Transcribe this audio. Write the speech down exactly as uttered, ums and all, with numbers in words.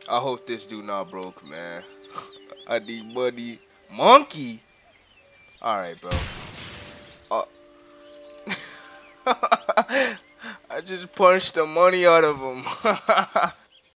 I hope this dude not broke, man. I need money. Monkey? Alright, bro. Uh, I just punched the money out of him.